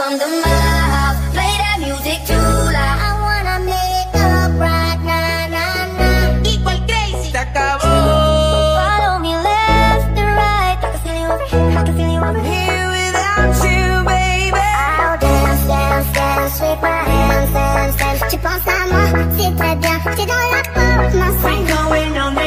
come to my house, play that music too loud. I wanna make up right now, now, now. Igual crazy, se acabó. Follow me left to right. I can feel you over here, I can feel you over here without you, baby. I'll dance, dance, dance with my hands, hands, hands. Tu penses à moi, c'est très bien. Tu es dans la porte, ma We going on